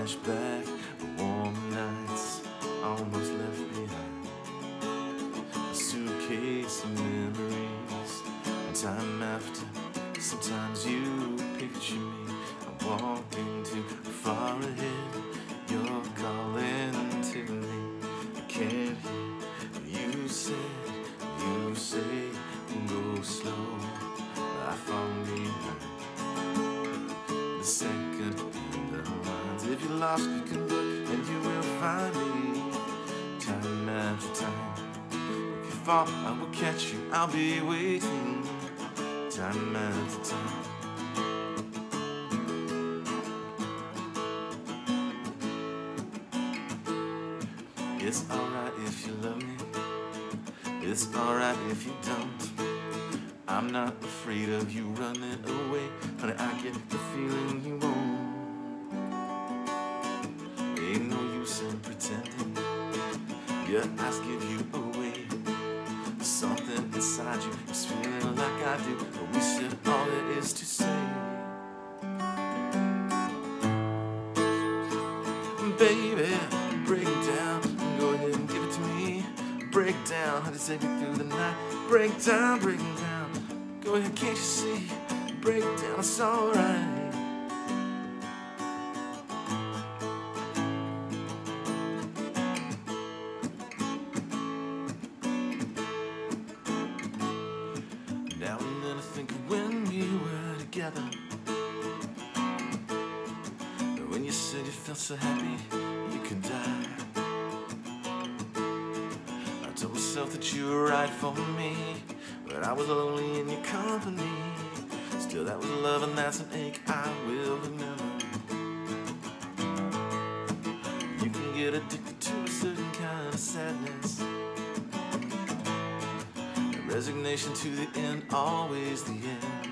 flashback of warm nights almost left behind. A suitcase of memories, and time after, sometimes you picture me. I'm walking too far ahead, you're calling to me. I can't hear you say, go slow. I fall behind. The second that lines. If you're lost, you can look and you will find me. Time after time. If you fall, I will catch you. I'll be waiting. Time after time. It's alright if you love me. It's alright if you don't. I'm not afraid of you running away. Honey, I get the feeling you won't. Ain't no use in pretending your eyes give you away. Something inside you is feeling like I do, but we said all there is to say. Baby, break down, go ahead and give it to me. Break down, how to take me through the night. Break down, go ahead, can't you see? Break down, it's alright. Now and then I think of when we were together, when you said you felt so happy you could die. I told myself that you were right for me, but I was lonely in your company. Still, that was love, and that's an ache I will remember. You can get addicted to a certain kind of sadness, a resignation to the end, always the end.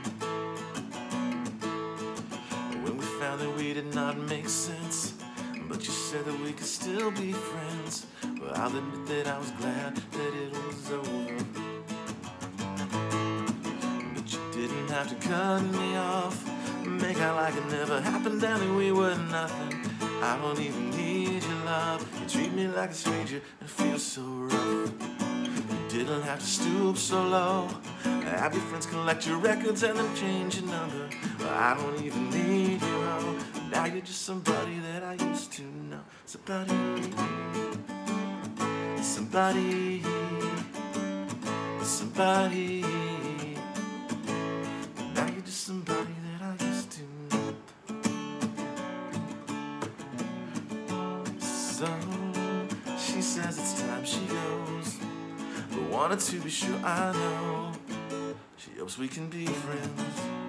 When we found that we did not make sense, but you said that we could still be friends. Well, I'll admit that I was glad that it was over. But you didn't have to cut me off, make out like it never happened, darling, we were nothing. I don't even need your love. You treat me like a stranger and feel so rough. You didn't have to stoop so low, have your friends collect your records and then change your number. Well, I don't even need you, oh. Now you're just somebody that I used to know. Somebody. Now you're just somebody that I used to know. So she says it's time she goes, but wanted to be sure I know she hopes we can be friends.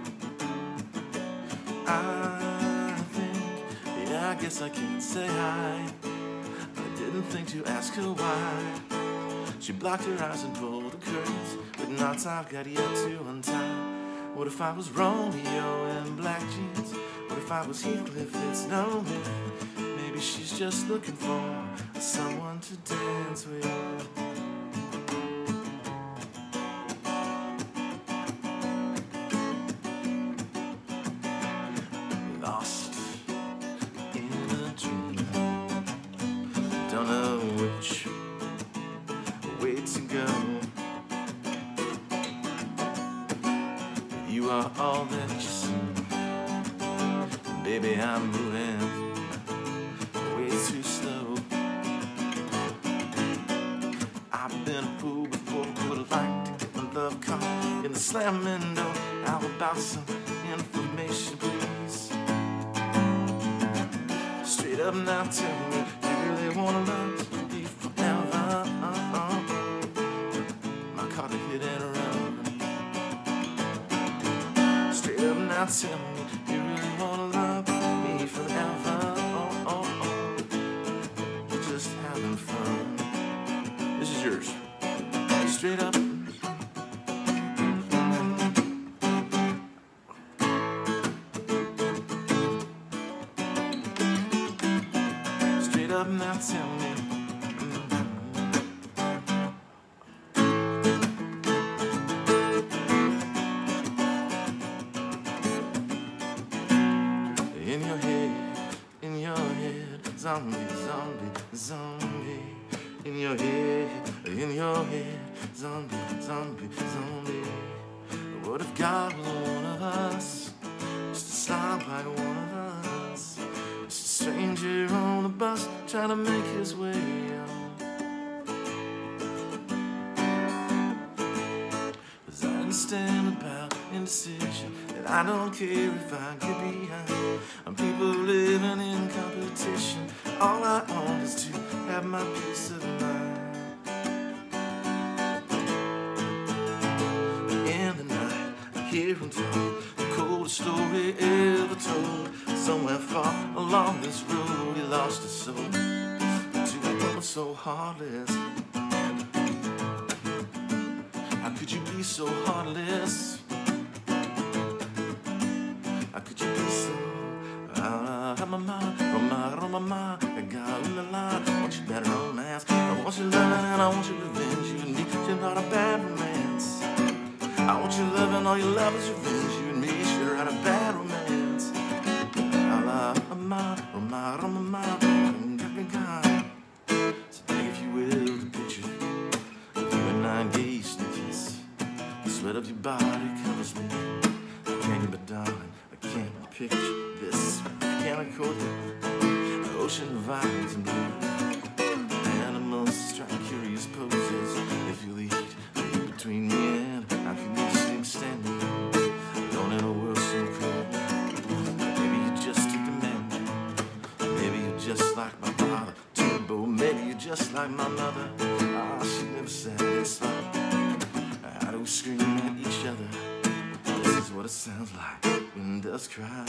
I think, yeah, I guess I can say hi. I didn't think to ask her why. She blocked her eyes and pulled the curtains with knots I've got yet to untie. What if I was Romeo in black jeans? What if I was Heathcliff? It's no myth. Maybe she's just looking for someone to dance with. Lost in a dream, don't know which way to go. You are all that you see. Baby, I'm moving way too slow. I've been a fool before, would like to get my love caught in the slamming door. How about some information, please? Straight up now, tell me, you really wanna love me forever? My car to hit and run. Straight up now, tell me, you really wanna love me forever? We're just having fun. This is yours. Straight up. Straight up now, tell me. In your head, zombie, zombie, zombie. In your head, zombie, zombie, zombie. What if God was one of us? Just a slime like one of us. Just a stranger on a bus trying to make his way out. Cause I understand about indecision, and I don't care if I get behind. I'm people living in competition. All I want is to have my peace of mind. In the night, I hear him tell the coldest story ever told. Somewhere far along this road, he lost his soul to a woman so heartless. How could you be so heartless? How could you be so? I want you better romance. I want you loving and I want you revenge. You and me, you're not a bad romance. I want you loving, all you love is revenge. You and me, sure not a bad romance. So take, if you will, the picture of you and I engaged in a kiss. The sweat of your body covers me. I can't, but darling, I can't picture this. I can't accord you. An ocean of violence and blue. Animals strike curious poses. They feel the heat between me and how can you seem standing alone in a world so cold? Maybe you're just too demanding. Maybe you're just like my father, Turbo. Maybe you're just like my mother. Ah, she never satisfied. How do we scream at each other? This is what it sounds like when doves cry.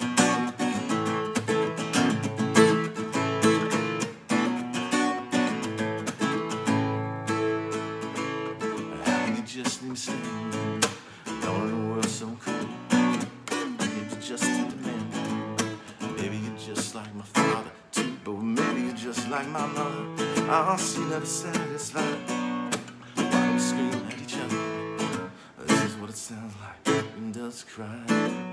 Just need standing, alone in a world so cold. Maybe you're just too demanding. Maybe you're just like my father, too. But maybe you're just like my mother. Oh, she never satisfied. Why do we scream at each other? This is what it sounds like when doves cry.